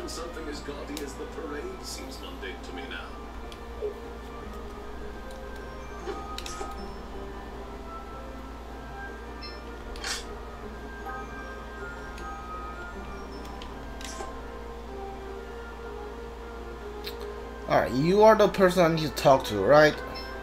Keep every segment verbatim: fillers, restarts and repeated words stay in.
Even something as gaudy as the parade seems mundane to me now. Alright, you are the person I need to talk to, right?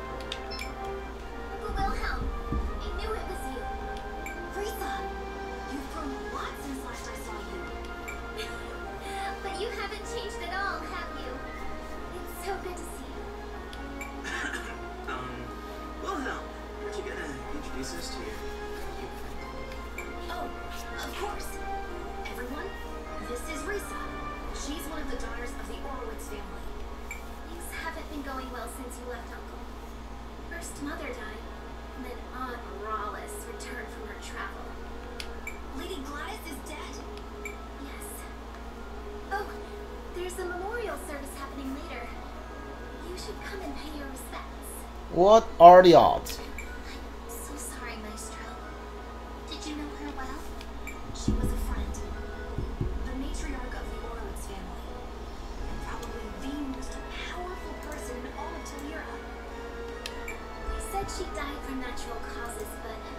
What are the odds? I'm so sorry, Maestro. Did you know her well? She was a friend. The matriarch of the Orowitz family. And probably the most powerful person in all of Tolera. They said she died from natural causes, but I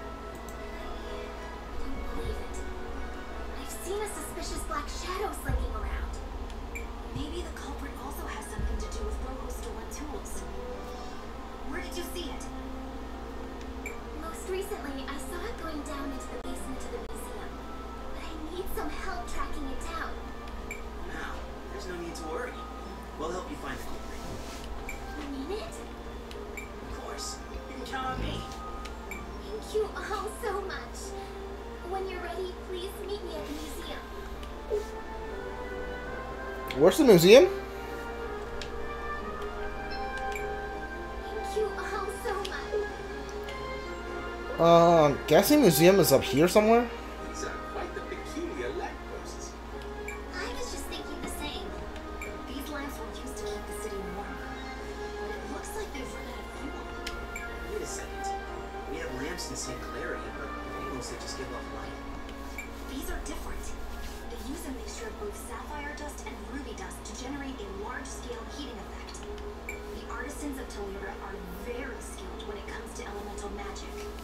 don't believe it. I've seen a suspicious black shadow slinking around. Maybe the culprit also has something to do with Robo's stolen tools. Where did you see it? Most recently, I saw it going down into the basement of the museum. But I need some help tracking it down. Now, there's no need to worry. We'll help you find the culprit. You mean it? Of course. You can count on me. Thank you all so much. When you're ready, please meet me at the museum. Where's the museum? Uh, I'm guessing museum is up here somewhere. These are quite the peculiar lampposts. I was just thinking the same. These lamps were used to keep the city warm. But it looks like they've run out of fuel. Wait a second. We have lamps in Saint Clary, but they mostly just give off light. These are different. They use a mixture of both sapphire dust and ruby dust to generate a large-scale heating effect. The artisans of Tolera are very skilled when it comes to elemental magic.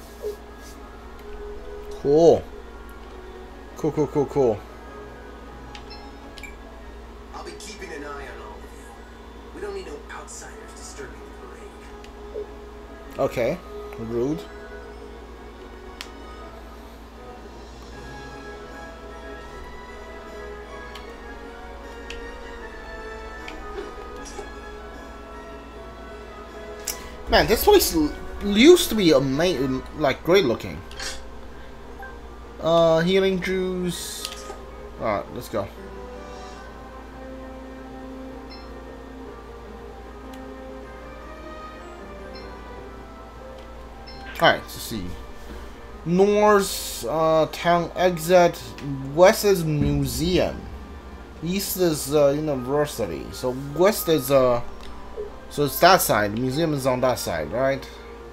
Cool. Cool, cool, cool, cool. I'll be keeping an eye on all of you. We don't need no outsiders disturbing the parade. Okay. Rude. Man, this place used to be amazing, like great looking. Uh, healing juice. Alright, let's go. Alright, let's see. North uh, town exit. West is museum. East is uh, university. So west is uh. So it's that side. The museum is on that side, right?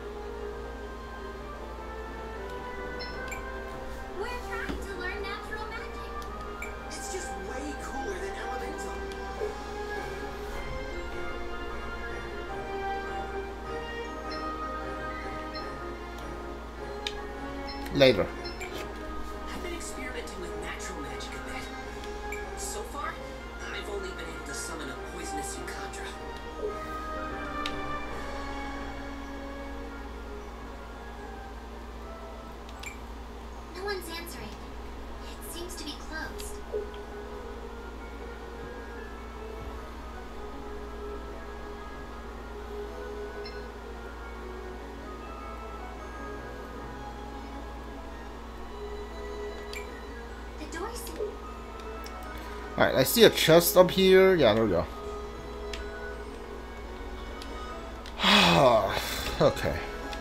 We're trying to learn natural magic. It's just way cooler than elemental. Later. I've been experimenting with natural magic a bit. So far, I've only been able to summon a poisonous Yukandra. No one's answering. It seems to be closed. The door's... Alright, I see a chest up here. Yeah, there we go. Okay.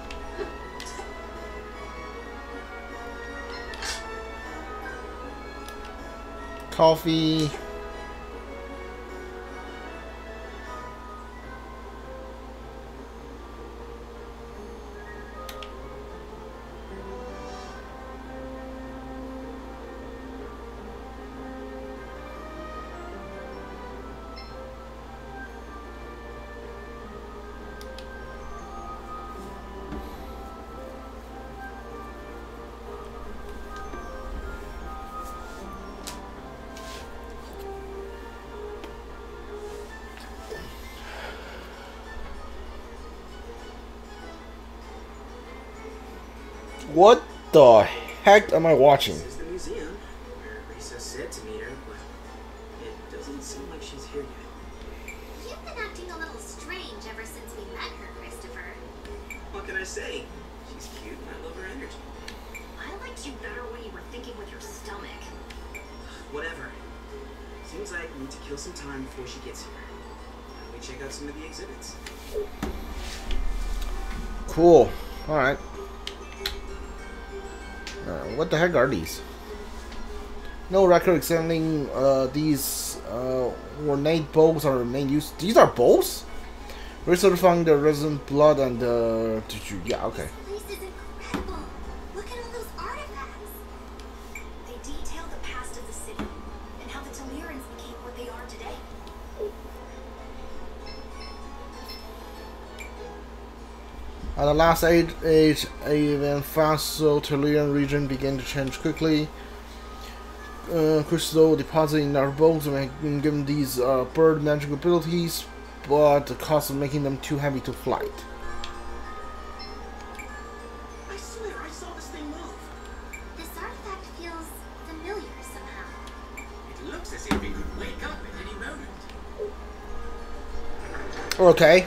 Coffee. What the heck am I watching? This is the museum where Risa said to meet her, but it doesn't seem like she's here yet. You've been acting a little strange ever since we met her, Christopher. What can I say? She's cute and I love her energy. I liked you better when you were thinking with your stomach. Whatever. Seems like we need to kill some time before she gets here. Why don't we check out some of the exhibits? Cool. Alright. Uh, what the heck are these? No record examining uh, these uh, ornate bowls are main use. These are bowls? Research found the resin blood and uh, yeah, okay. This place is incredible. Look at all those artifacts. They detail the past of the city and how the Telerans became what they are today. At the last age, age even faster Teleran region began to change quickly. Uh, crystal deposited in our bowls and given these uh, bird magic abilities, but the cost of making them too heavy to flight. I swear I saw this thing move. This artifact feels familiar somehow. It looks as if it could wake up at any moment. Okay.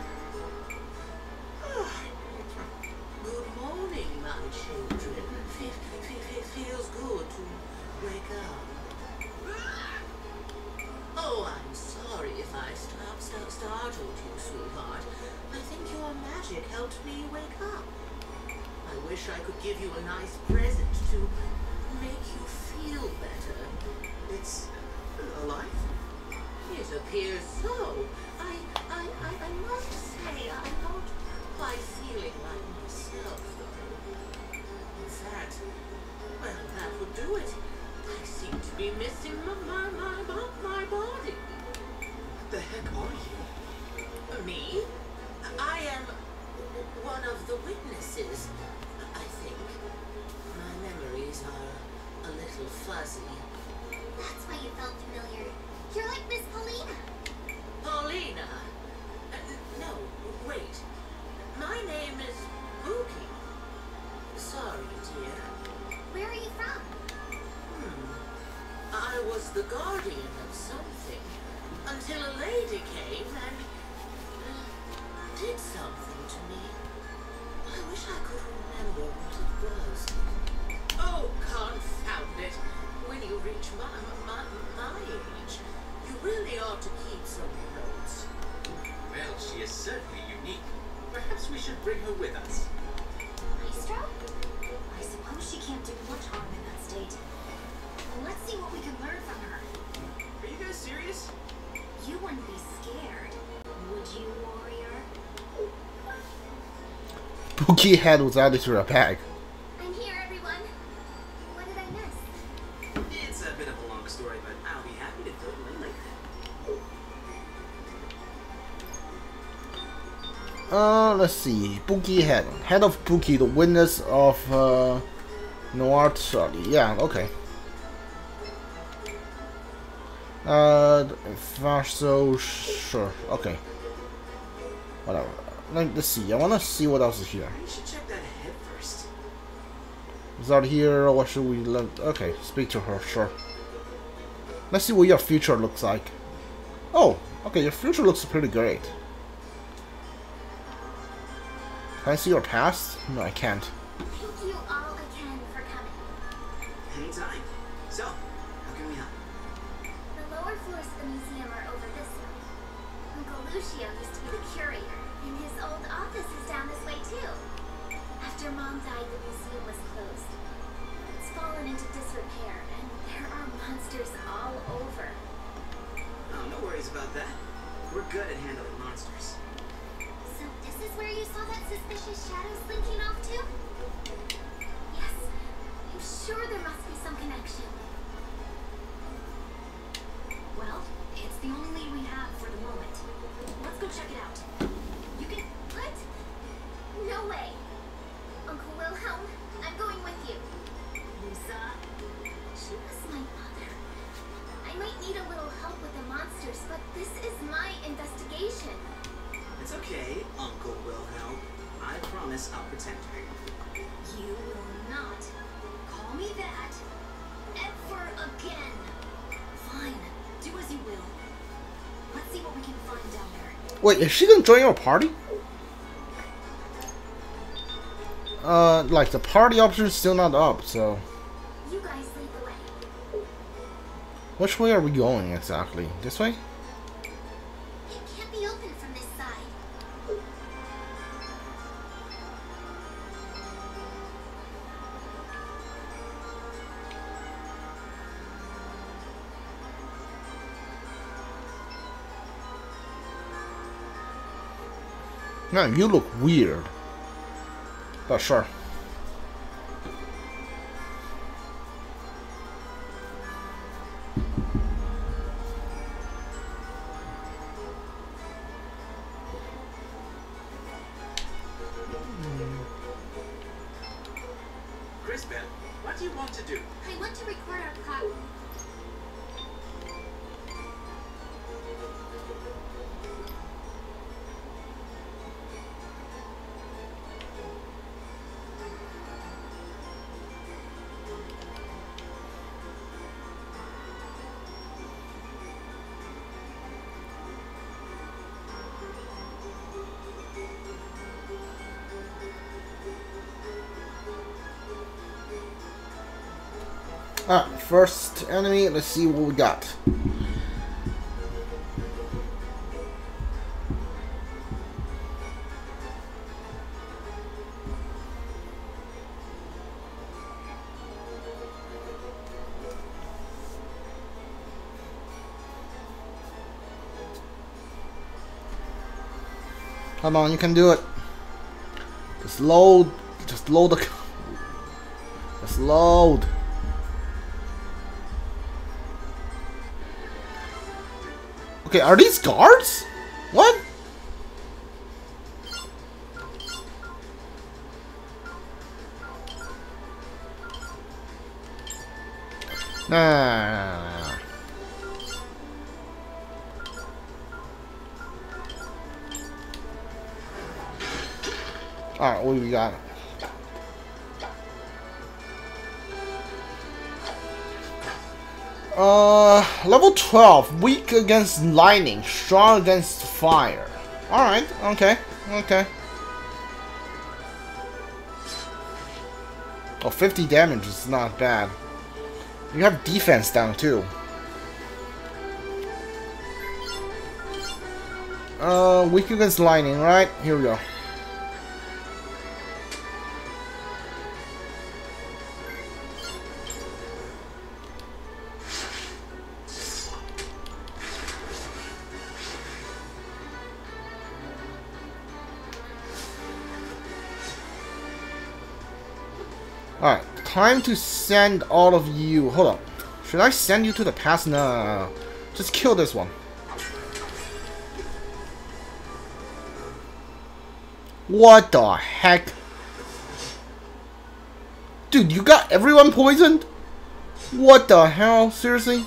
Good morning, my children. It, it, it feels good to wake up. Oh, I'm sorry if I st st startled you, sweetheart. I think your magic helped me wake up. I wish I could give you a nice present to make you feel better. It's alive? It appears so. I, I, I, I must say I'm not quite feeling like myself, though. In fact, well, that would do it. I seem to be missing my, my, my, my, my body. What the heck are you? Me? I am one of the witnesses, I think. My memories are a little fuzzy. That's why you felt familiar. You're like Miss Paulina. Paulina? Uh, no, wait. My name is Buki. Sorry, dear. Where are you from? Hmm. I was the guardian of something until a lady came and uh, did something to me. I wish I could remember what it was. Oh, confound it. When you reach my, my, my age, you really ought to keep some notes. Well, she is certainly unique. Perhaps we should bring her with us. Maestro? I suppose she can't do much harm in that state. Well, let's see what we can learn from her. Are you guys serious? You wouldn't be scared, would you, warrior? Buki head was added to her bag. I'm here, everyone. What did I miss? It's a bit of a long story, but I'll be happy to fill you in later. Uh, let's see. Buki head. Head of Buki, the witness of uh, Noir Charlie. Yeah, okay. Uh, so sure. Okay. Whatever. Let, let's see. I want to see what else is here. We should check that head first. Is that here, or what should we let? Okay, speak to her. Sure. Let's see what your future looks like. Oh, okay. Your future looks pretty great. Can I see your past? No, I can't. Thank you all again for coming. Anytime. So, how can we help? The lower floors of the museum are over this way. Uncle Lucio used to be the curator, and his old office is down this way too. After Mom died, the museum was closed. It's fallen into disrepair, and there are monsters all over. Oh, no worries about that. We're good at handling monsters. So this is where you saw that suspicious shadow slinking off to? Yes. I'm sure there must be some connection. Well, it's the only lead we have for the moment. Let's go check it out. You can... What? No way. Uncle Wilhelm, I'm going with you. Musa? She was my mother. I might need a little help with the monsters, but this is my investigation. It's okay, Uncle Wilhelm. I promise I'll protect her. You that ever again. Fine, do as you will. Let's see what we can find down there. Wait, is she gonna join our party? Uh, like the party option is still not up, so. You guys lead the way. Which way are we going exactly? This way? It can't be open from this side. No, you look weird. But sure. Crisbell, what do you want to do? I want to record our pro- Ah, first enemy, let's see what we got. Come on, you can do it. Just load, just load the, just load. Okay, are these guards? What? Nah, nah, nah, nah. Alright, what do we got? Uh, level twelve, weak against lightning, strong against fire. Alright, okay, okay. Oh, fifty damage is not bad. You have defense down too. Uh, weak against lightning, right? Here we go. Alright, time to send all of you. Hold on. Should I send you to the past? No, no, no, no. Just kill this one. What the heck? Dude, you got everyone poisoned? What the hell? Seriously?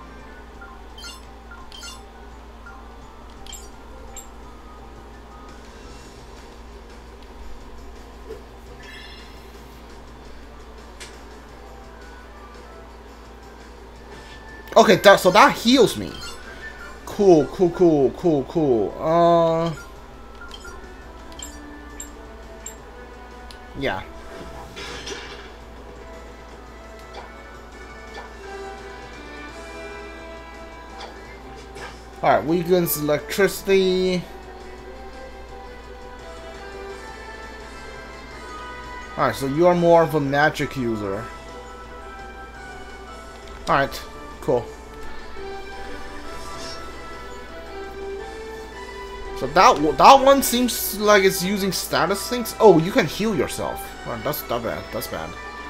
Okay, that, so that heals me. Cool, cool, cool, cool, cool. Uh, yeah. Alright, weakens electricity. Alright, so you are more of a magic user. Alright. Cool. So that that one seems like it's using status things. Oh, you can heal yourself. Oh, that's that bad. That's bad.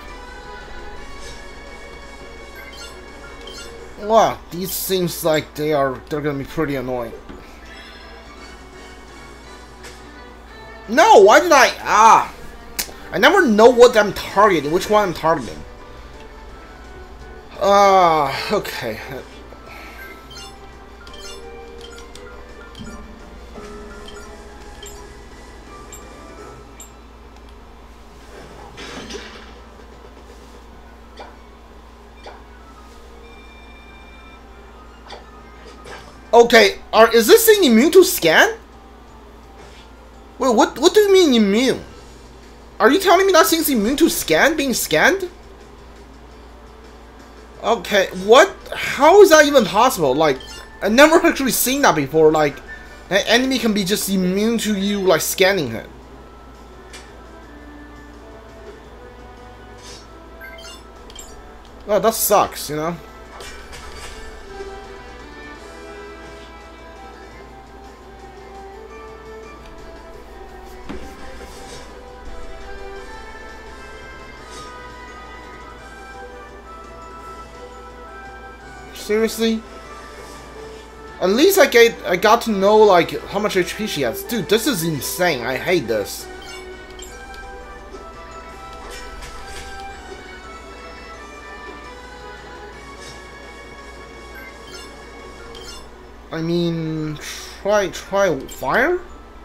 Wow, these seems like they are they're gonna be pretty annoying. No, why did I ah? I never know what I'm targeting. Which one I'm targeting. Ah, uh, okay. Okay, are is this thing immune to scan? Wait, what what do you mean immune? Are you telling me that thing's immune to scan, being scanned? Okay, what? How is that even possible? Like, I never actually seen that before. Like, an enemy can be just immune to you, like, scanning it. Oh, that sucks, you know? Seriously? At least I get I got to know like how much H P she has. Dude, this is insane. I hate this. I mean, try try fire?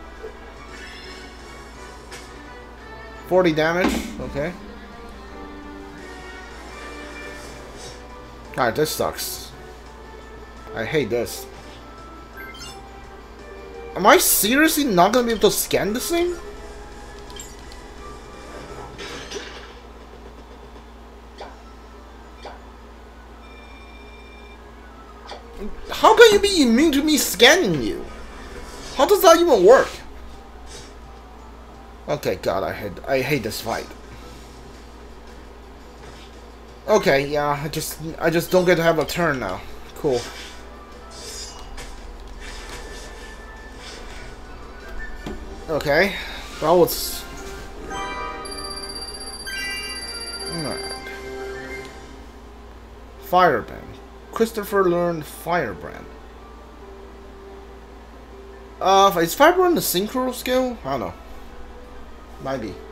forty damage, okay. Alright, this sucks. I hate this. Am I seriously not gonna be able to scan this thing? How can you be immune to me scanning you? How does that even work? Okay, God, I hate I hate this fight. Okay, yeah, I just I just don't get to have a turn now. Cool. Okay, that was alright. Firebrand. Christopher learned Firebrand. Uh, is Firebrand the synchro skill? I don't know. Might be.